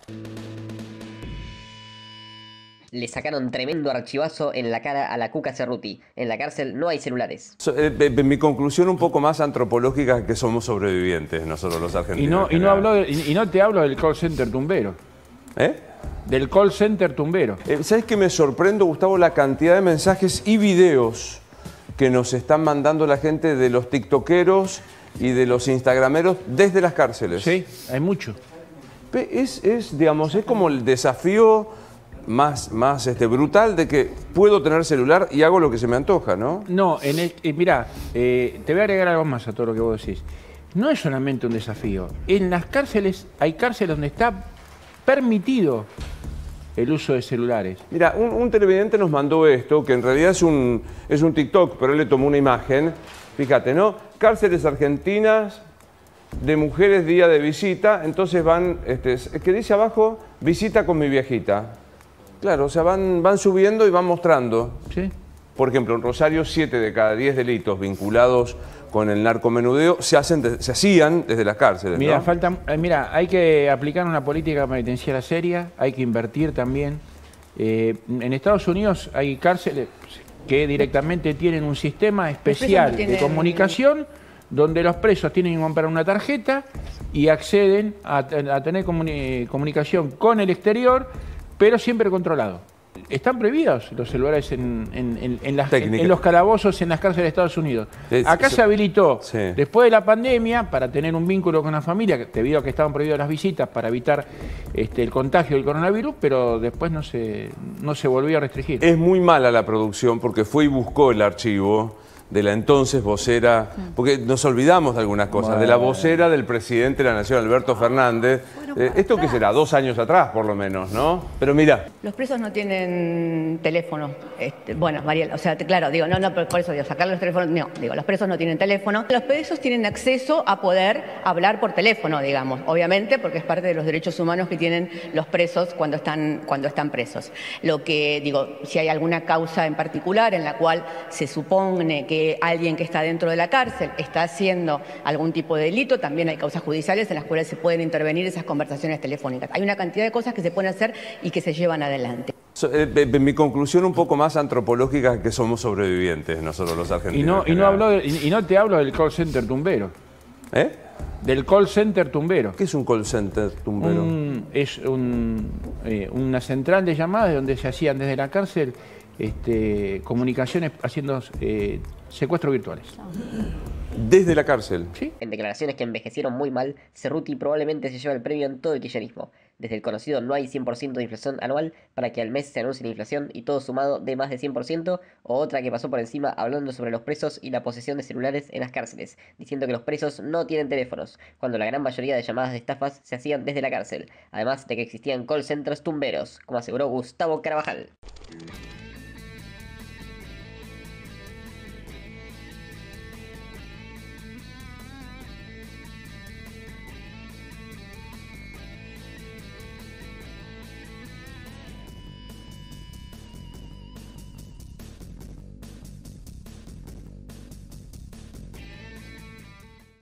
Le sacaron tremendo archivazo en la cara a la Cuca Cerruti. En la cárcel no hay celulares. Mi conclusión un poco más antropológica es que somos sobrevivientes nosotros los argentinos. Y no te hablo del call center tumbero. ¿Eh? Del call center tumbero. ¿Sabes qué me sorprendo, Gustavo? La cantidad de mensajes y videos que nos están mandando la gente de los tiktokeros y de los instagrameros desde las cárceles. Sí, hay mucho. Digamos, es como el desafío más brutal de que puedo tener celular y hago lo que se me antoja, ¿no? No, mirá, te voy a agregar algo más a todo lo que vos decís. No es solamente un desafío. En las cárceles, hay cárceles donde está permitido el uso de celulares. Mira, un televidente nos mandó esto, que en realidad es un TikTok, pero él le tomó una imagen. Fíjate, ¿no? Cárceles argentinas de mujeres día de visita, entonces van, que dice abajo, visita con mi viejita. Claro, o sea, van subiendo y van mostrando. Sí. Por ejemplo, en Rosario, 7 de cada 10 delitos vinculados con el narcomenudeo se hacían desde las cárceles. Mira, ¿no? mira, hay que aplicar una política penitenciaria seria, hay que invertir también. En Estados Unidos hay cárceles que directamente tienen un sistema especial de comunicación donde los presos tienen que comprar una tarjeta y acceden a tener comunicación con el exterior, pero siempre controlado. Están prohibidos los celulares en los calabozos, en las cárceles de Estados Unidos. Acá se habilitó, después de la pandemia, para tener un vínculo con la familia, debido a que estaban prohibidas las visitas para evitar el contagio del coronavirus, pero después no se volvió a restringir. Es muy mala la producción porque fue y buscó el archivo de la entonces vocera, porque nos olvidamos de algunas cosas, de la vocera del presidente de la Nación, Alberto Fernández. Esto que será 2 años atrás, por lo menos, ¿no? Pero mira. Los presos no tienen teléfono. Bueno, Mariela, o sea, claro, digo, no, por eso digo, sacar los teléfonos, no, digo, los presos no tienen teléfono. Los presos tienen acceso a poder hablar por teléfono, digamos, obviamente, porque es parte de los derechos humanos que tienen los presos cuando están presos. Lo que, digo, si hay alguna causa en particular en la cual se supone que alguien que está dentro de la cárcel está haciendo algún tipo de delito, también hay causas judiciales en las cuales se pueden intervenir esas conversaciones telefónicas. Hay una cantidad de cosas que se pueden hacer y que se llevan adelante. Mi conclusión un poco más antropológica es que somos sobrevivientes nosotros los argentinos. Y no te hablo del call center tumbero. ¿Eh? Del call center tumbero. ¿Qué es un call center tumbero? Es una central de llamadas donde se hacían desde la cárcel comunicaciones haciendo secuestros virtuales. ¿Desde la cárcel? Sí. En declaraciones que envejecieron muy mal, Cerruti probablemente se lleva el premio en todo el kirchnerismo. Desde el conocido no hay 100% de inflación anual para que al mes se anuncie la inflación y todo sumado de más de 100%, o otra que pasó por encima hablando sobre los presos y la posesión de celulares en las cárceles, diciendo que los presos no tienen teléfonos, cuando la gran mayoría de llamadas de estafas se hacían desde la cárcel, además de que existían call centers tumberos, como aseguró Gustavo Carvajal.